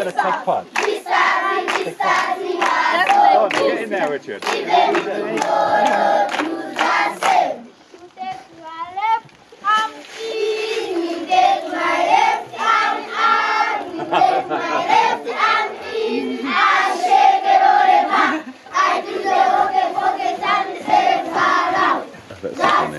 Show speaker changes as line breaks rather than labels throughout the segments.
going to take part. Oh, get in there, Richard.
That's funny.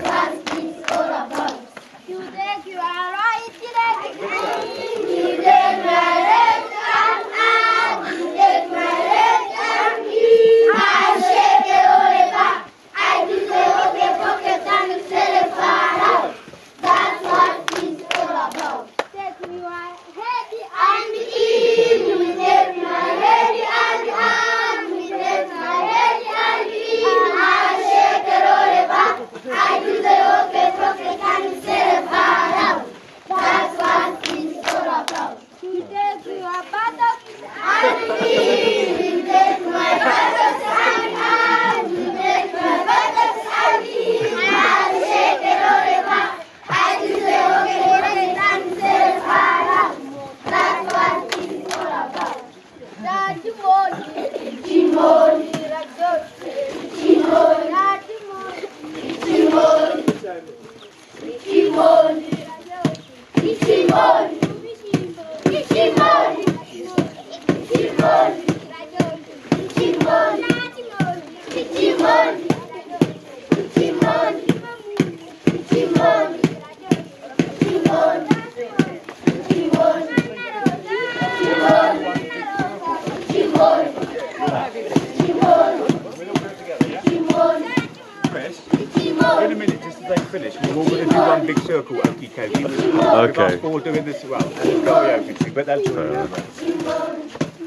In a minute, just as they finish, we're all going to do one big circle, okie dokie.
Okay.
We're all doing this as well, and it's karaoke thing, but they'll do it.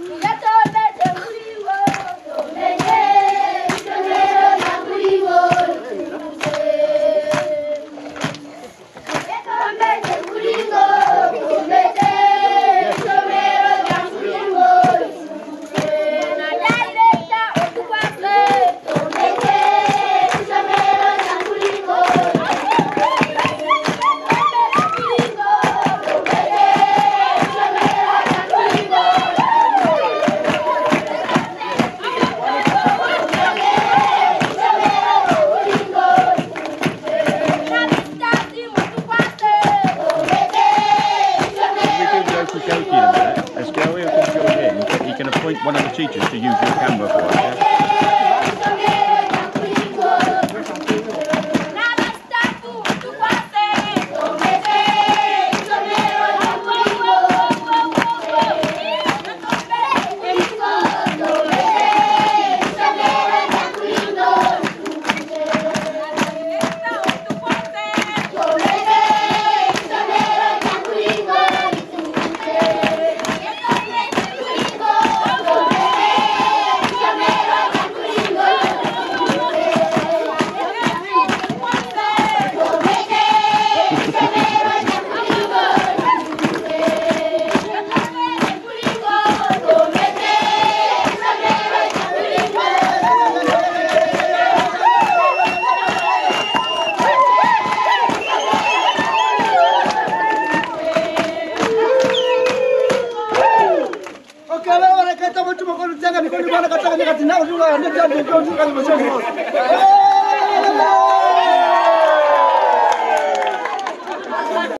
One of the teachers to use your camera for it. Yeah?
Jangan